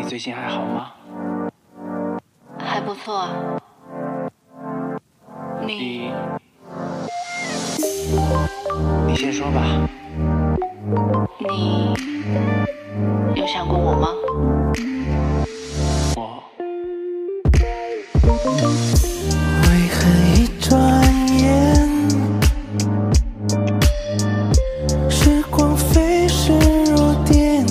最近还好吗？ 还不错啊。 你先说吧。 你有想过我吗？ 为何一转眼，时光飞逝如电，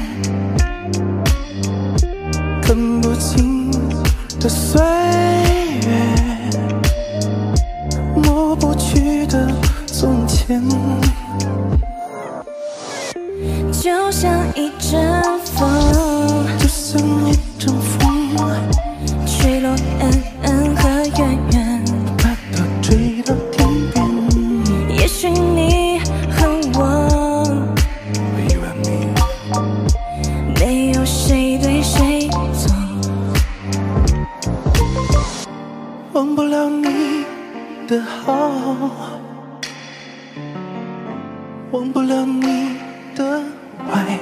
看不清的岁月，抹不去的从前， 就像一阵风， 就像一阵风， 吹落恩恩和怨怨， 把它吹到天边。 也许你和我，没有谁对谁错， 忘不了你的好，忘不了你的坏，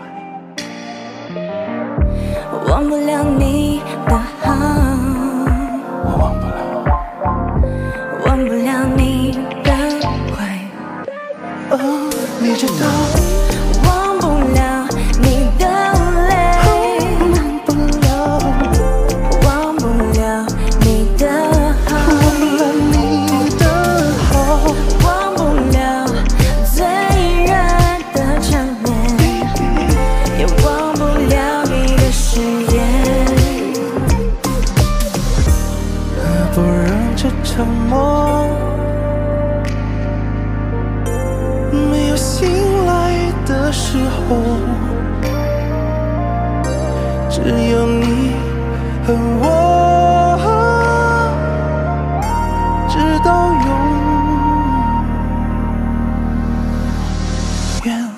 忘不了你的好， 我忘不了。 忘不了你的坏。 哦，你知道， 忘不了你的泪， 忘不了， 忘不了你的好， 忘不了你的好， 忘不了最远的缠绵，也忘不了你的誓言。 何不让这场梦没有醒来的时候，只有你和我，直到永远。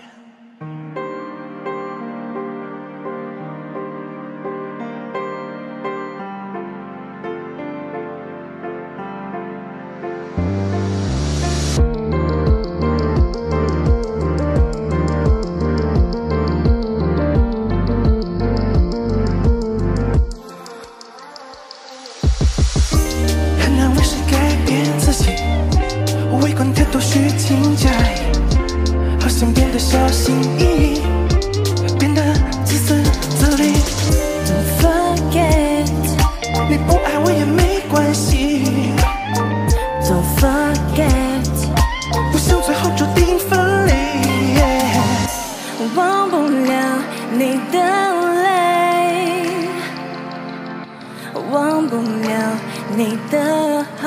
很难为谁改变自己，未管太多虚情假意，好像变得小心翼翼，变得自私自利。 Don't forget, 你不爱我也没关系， don't forget, 不想最后注定分离。 忘不了你的泪，忘不了你的好，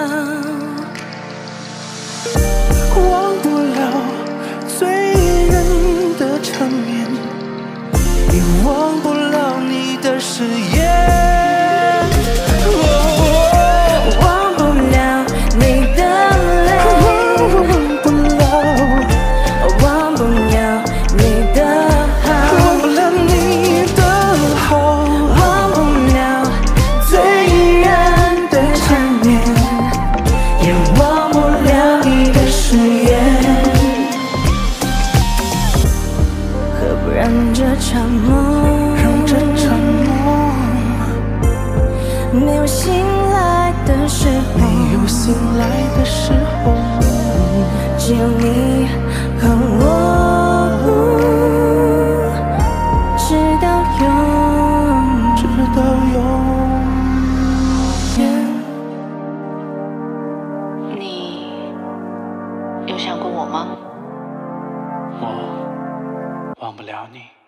忘不了醉人的缠绵，也忘不了你的誓言。 忘不了你的泪， 忘不了， 忘不了你的好， 忘不了你的好， 忘不了最远的缠绵，也忘不了你的誓言。何不让这场梦， 让这场梦没有醒来的时候， 没有醒来的时候， 只有你和我，直到直到永远。 你有想过我吗？ 我忘不了你。